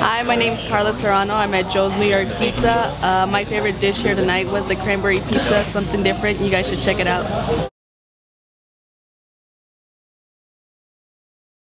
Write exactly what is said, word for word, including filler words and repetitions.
Hi, my name is Carla Serrano. I'm at Joe's New York Pizza. Uh, my favorite dish here tonight was the cranberry pizza, something different. You guys should check it out.